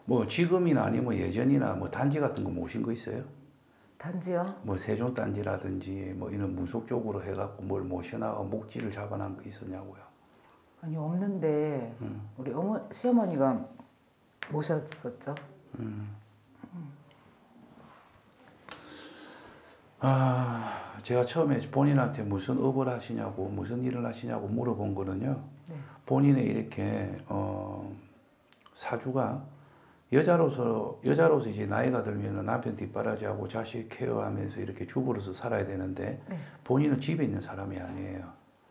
뭐 지금이나 아니면 예전이나 뭐 단지 같은 거 모신 거 있어요? 단지요? 뭐 세종단지라든지 뭐 이런 무속 쪽으로 해갖고 뭘 모셔나가 목지를 잡아놓은 거 있었냐고요? 아니 없는데 우리 시어머니가 모셨었죠. 제가 처음에 본인한테 무슨 업을 하시냐고 무슨 일을 하시냐고 물어본 거는요. 네. 본인의 이렇게 사주가 여자로서 이제 나이가 들면 남편 뒷바라지하고 자식 케어하면서 이렇게 주부로서 살아야 되는데 네. 본인은 집에 있는 사람이 아니에요.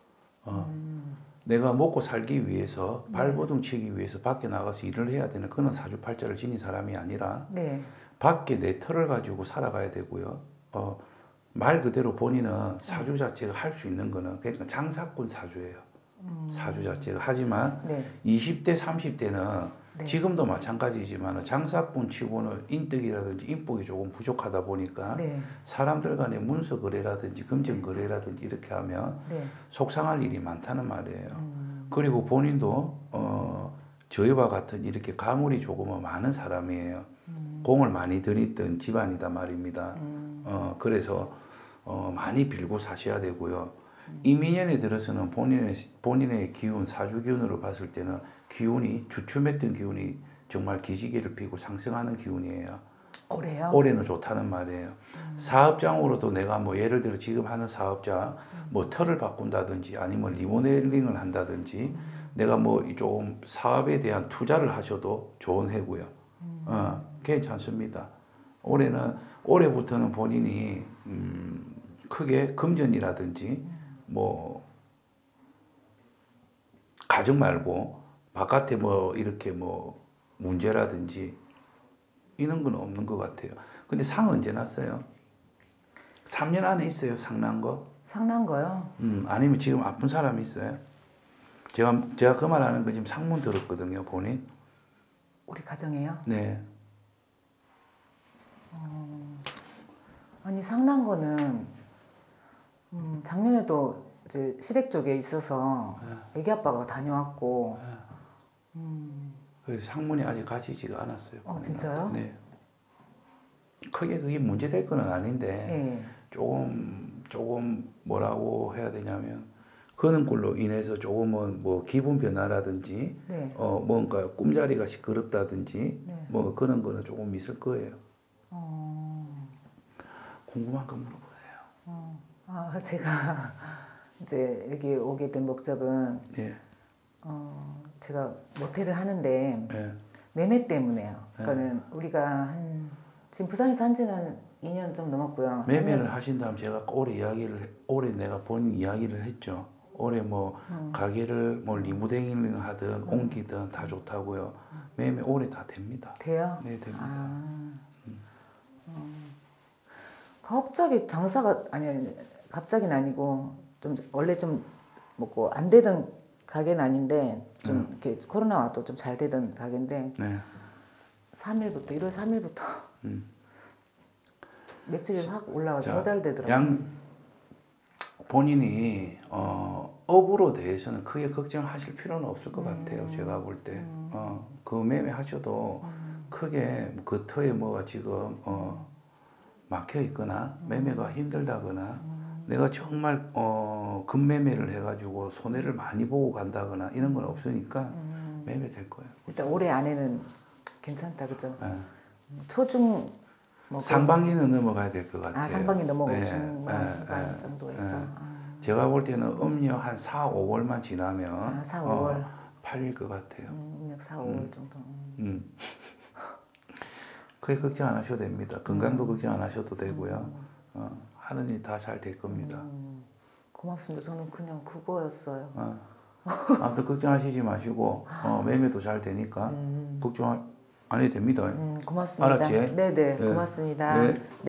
내가 먹고 살기 위해서 발버둥 치기 위해서 밖에 나가서 일을 해야 되는 그런 사주팔자를 지닌 사람이 아니라 네. 밖에 내 터를 가지고 살아가야 되고요. 말 그대로 본인은 사주 자체가 할 수 있는 거는 그러니까 장사꾼 사주예요. 사주 자체가. 하지만 네. 20대, 30대는 네. 지금도 마찬가지지만 장사꾼 치고는 인덕이라든지 인복이 조금 부족하다 보니까 네. 사람들 간의 문서 거래라든지 금전 거래라든지 이렇게 하면 네. 속상할 일이 많다는 말이에요. 그리고 본인도 저희와 같은 이렇게 가물이 조금은 많은 사람이에요. 공을 많이 들였던 집안이다 말입니다. 그래서 많이 빌고 사셔야 되고요. 이민년에 들어서는 본인의 기운, 사주 기운으로 봤을 때는 기운이 주춤했던 기운이 정말 기지개를 피고 상승하는 기운이에요. 올해요? 올해는 좋다는 말이에요. 사업장으로도 내가 뭐 예를 들어 지금 하는 사업자 뭐 터를 바꾼다든지 아니면 리모델링을 한다든지 내가 뭐 조금 사업에 대한 투자를 하셔도 좋은 해고요. 괜찮습니다. 올해부터는 본인이 크게 금전이라든지 뭐 가정 말고 바깥에 뭐 이렇게 뭐 문제라든지 이런 건 없는 것 같아요. 근데 상 언제 났어요? 3년 안에 있어요, 상 난 거? 상난 거요? 아니면 지금 아픈 사람이 있어요? 제가 그 말하는 거 지금 상문 들었거든요, 본인. 우리 가정에요? 네. 아니 상난 거는 작년에도 이제 시댁 쪽에 있어서 애기 아빠가 다녀왔고. 그래서 상문이 아직 가시지가 않았어요. 진짜요? 네. 크게 그게 문제될 거는 아닌데 네. 조금 뭐라고 해야 되냐면 그런 걸로 인해서 조금은 뭐 기분 변화라든지 네. 뭔가 꿈자리가 시끄럽다든지 네. 뭐 그런 거는 조금 있을 거예요. 궁금한 거 물어보세요. 제가 이제 여기 오게 된 목적은 예. 제가 모텔을 하는데 예. 매매 때문에요. 그러니까는 우리가 지금 부산에서 한 지는 2년 좀 넘었고요. 매매를 하신 다음 제가 올해 내가 본인 이야기를 했죠. 올해 뭐 가게를 뭐 리모델링 하든 옮기든 다 좋다고요. 매매 올해 다 됩니다. 돼요? 네, 됩니다. 갑자기 장사가 갑자기는 아니고 좀 원래 좀 먹고 안 되던 가게는 아닌데 좀 이렇게 코로나 와도 좀 잘 되던 가게인데 네. 1월 3일부터 매출이 확 올라가 더 잘 되더라고요. 본인이 업으로 대해서는 크게 걱정하실 필요는 없을 것 같아요. 제가 볼 때. 그 매매 하셔도 크게 그 터에 뭐가 지금 막혀 있거나 매매가 힘들다거나 내가 정말 급매매를 해가지고 손해를 많이 보고 간다거나 이런 건 없으니까 매매 될 거예요. 일단 올해 안에는 괜찮다, 그죠? 네. 초중 뭐 상반기는 넘어가야 될 것 같아요. 상반기 넘어가고 네. 중반 정도에서. 제가 볼 때는 음력 한 4, 5월만 지나면 4, 5월 팔릴 것 같아요. 음력 4, 5월 정도. 크게 걱정 안 하셔도 됩니다. 건강도 걱정 안 하셔도 되고요. 하는 일 다 잘 될 겁니다. 고맙습니다. 저는 그냥 그거였어요. 아무튼 걱정하시지 마시고 매매도 잘 되니까 걱정 안 해도 됩니다. 고맙습니다. 알았지? 네네, 고맙습니다. 네.